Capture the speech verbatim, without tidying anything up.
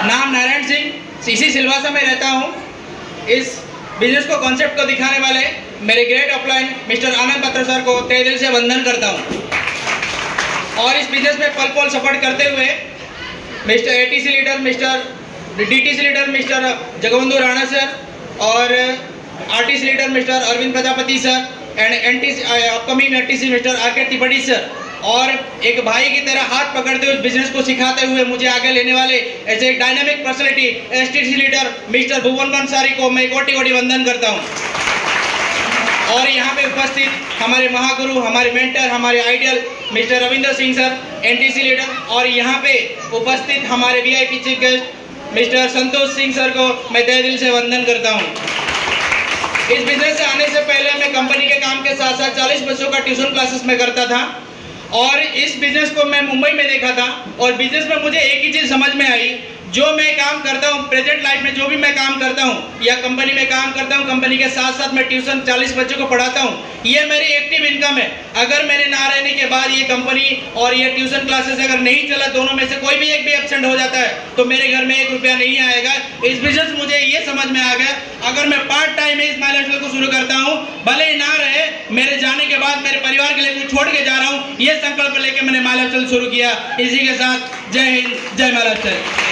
नाम नारायण सिंह, सीसी सिलवासा में रहता हूँ। इस बिजनेस को कॉन्सेप्ट को दिखाने वाले मेरे ग्रेट अपलाइन मिस्टर आनंद पत्र सर को तहे दिल से वंदन करता हूँ। और इस बिजनेस में पल पल सपोर्ट करते हुए mister ATC leader, mister DTC leader mister Jagbandhu Rana sir और RTC leader mister Arvind Prajapati sir and NTC upcoming NTC mister R K Tripathi sir, और एक भाई की तरह हाथ पकड़ते हुए बिजनेस को सिखाते हुए मुझे आगे लेने वाले ऐसे एक dynamic personality STC leader mister Bhuvan Kansari को मैं कोटि कोटि वंदन करता हूं। और यहाँ पे उपस्थित हमारे महागुरु, हमारे मेंटर, हमारे ideal mister Ravindra Singh sir NTC leader, और यहाँ पे उपस्थित हमारे VIP chief guest mister Santosh Singh sir को मैं तहे दिल से वंदन करता हूँ। इस बिजनेस से आने से पहले मैं कंपनी के काम के साथ साथ चालीस बच्चों का ट्यूशन क्लासेस में करता था, और इस बिजनेस को मैं मुंबई में देखा था। और बिजनेस में मुझे एक ही चीज़ समझ में आई, जो मैं काम करता हूँ प्रेजेंट लाइफ में, जो भी मैं काम करता हूँ या कंपनी में काम करता हूँ, कंपनी के साथ साथ मैं ट्यूशन चालीस बच्चों को पढ़ाता हूँ, ये मेरी एक्टिव इनकम है। अगर मेरे ना रहने के बाद ये कंपनी और ये ट्यूशन क्लासेस अगर नहीं चला, दोनों में से कोई भी एक भी एब्सेंट हो जाता है, तो मेरे घर में एक रुपया नहीं आएगा। इस बिजनेस मुझे ये समझ में आ गया, अगर मैं पार्ट टाइम में इस माई लाइफस्टाइल को शुरू करता हूँ, भले ही ना रहे, मेरे जाने के बाद मेरे परिवार के लिए कुछ छोड़ के जा रहा हूँ, ये संकल्प लेके मैंने माई लाइफस्टाइल शुरू किया। इसी के साथ जय हिंद, जय माई लाइफस्टाइल।